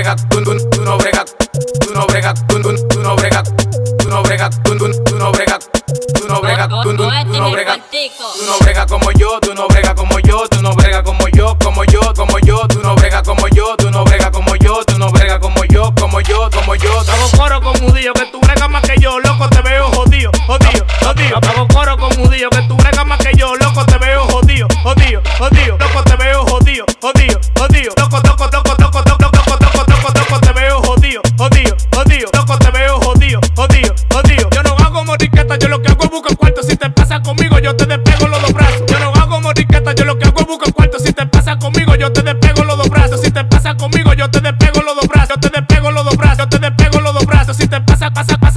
bregas, tú no bregas, tú no bregas, tú no bregas, tú no bregas, tú no bregas, tú no bregas, tú no bregas, tú no bregas como yo, tú no bregas como yo, tú no bregas como yo, como yo, como yo, tú no bregas como yo, tú no bregas como yo, tú no bregas como yo, como yo, como yo. Hago coro con Judío que tú bregas más que yo, loco te veo jodido, jodido, jodido. Hago coro con Judío que tú bregas más que yo, loco te veo jodido, jodido, jodido. Loco te veo jodido, jodido, jodido. Loco, loco, loco, loco, loco, loco, loco, loco, loco te veo jodido, jodido, jodido. Loco te veo jodido, jodido, jodido. Yo no hago moriqueta, yo lo que hago es buscar cuarto. Si te pasa conmigo, yo te despego los dos brazos. Yo no hago moriqueta, yo lo que hago es buscar cuarto. Si te pasa conmigo, yo te despego los dos brazos. Si te pasa conmigo, yo te despego los dos brazos. Yo te despego los dos brazos, yo te despego los dos brazos. Si te pasa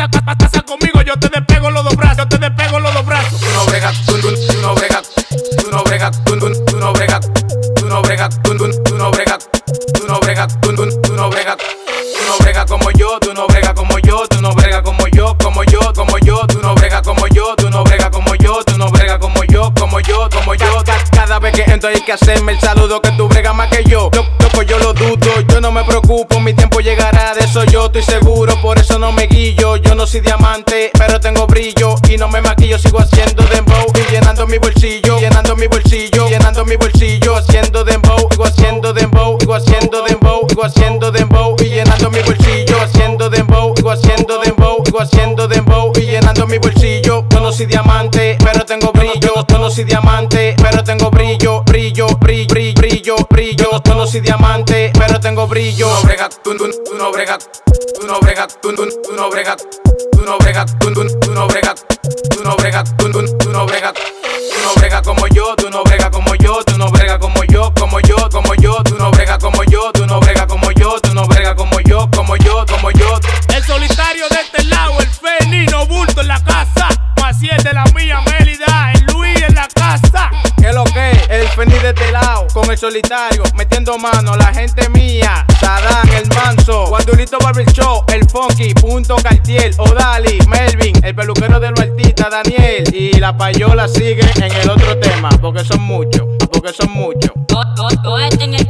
conmigo, yo te despego los dos brazos. Yo te despego los dos brazos. Tú no bregas, tú no bregas, tú no bregas, tú no bregas, tú no bregas, tú no bregas, tú no bregas, tú no bregas, tú no bregas como yo, tú no bregas como yo, tú no bregas como yo, como yo, como yo, tú no bregas como yo, tú no bregas como yo, tú no bregas como yo, como yo, como yo. Cada vez que entro hay que hacerme el saludo, que tú bregas más que yo. Loco, yo lo dudo, yo no me preocupo, mi tiempo llegará, de eso yo estoy seguro, por eso no me guillo. Yo no soy diamante, pero tengo brillo y no me maquillo, sigo haciendo dembow y llenando mi bolsillo, llenando mi bolsillo, llenando mi bolsillo, haciendo dembow, sigo haciendo dembow, sigo haciendo dembow, sigo haciendo dembow y llenando mi bolsillo, haciendo dembow, sigo haciendo dembow, sigo haciendo dembow y llenando mi bolsillo. Yo no soy diamante, pero tengo brillo, yo no soy diamante, pero tengo brillo, brillo, brillo, brillo, brillo. Yo no soy diamante, pero tengo brillo. Tú no bregas, tú no bregas, tú no bregas, tú no bregas, tú no bregas, tú no bregas, tú no bregas, tú no bregas, tú no bregas como yo, tú no bregas como yo, tú no bregas como yo, como yo, como yo, tú no bregas como yo, tú no bregas como yo, tú no bregas como yo, como yo, como yo. El solitario de este lado, el Fenino Bulto en la casa. Maciel de la mía, Mélida, el Luis en la casa. ¿Qué lo que? El Feni de este lado, con el solitario, metiendo mano, la gente mía. Sadán, el manso, Guandulito Barber Show, el Funky, Punto Cartier, Odali, Melvin, el peluquero de los artistas, Daniel. Y la payola sigue en el otro tema, porque son muchos, porque son muchos. Todo en el